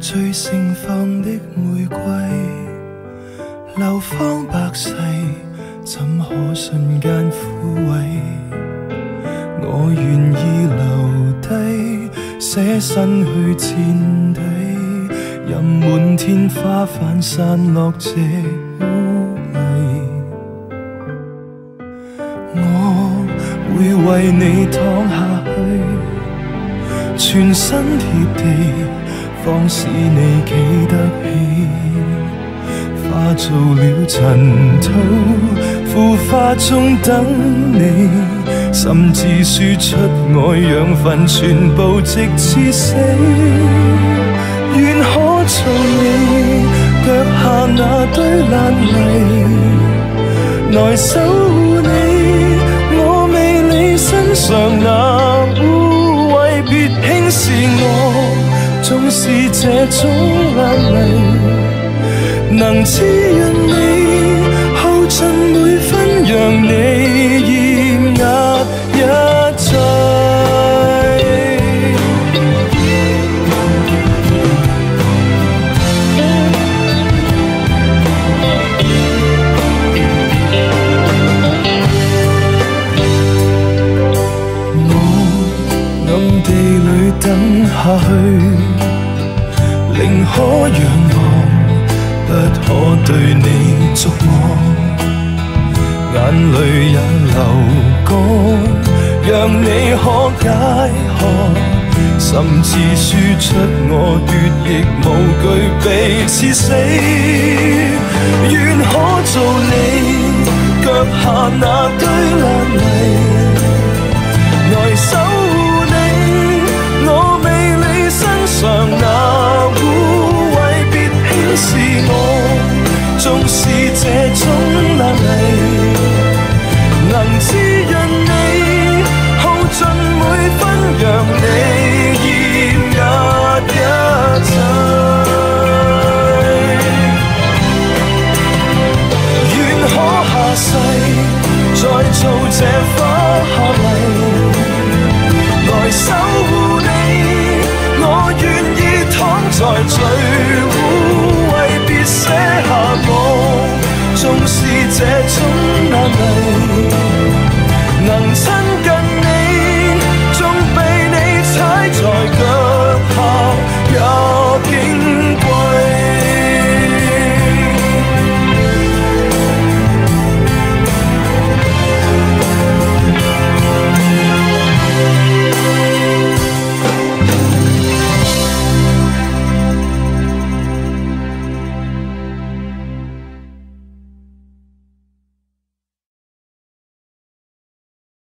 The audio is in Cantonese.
最盛放的玫瑰，流芳百世，怎可瞬間枯萎？我願意留低，捨身去戰地，任滿天花瓣散落這污泥。我會為你躺下去，全身貼地，方使你企得起。化做了塵土，腐化中等你，甚至輸出愛養分，全部直至死。願可做你腳下那堆爛泥，來守護你我美麗身上那污穢，別輕視我，縱是這種爛泥。能滋潤你，耗盡每分，讓你厭壓一切。我暗地裏等下去，寧可仰望，不可對你觸摸，眼淚也流乾，讓你可解渴，甚至輸出我血亦無懼被刺死。願可做你腳下那堆爛泥，來守護你我美麗身上那污穢，別輕視我，縱是這種爛泥，能滋潤你，耗盡每分，讓你厭壓一切。願可下世再做這花下迷，來守護你，我願意躺在最污穢，別捨下我，縱是這種爛泥，能親近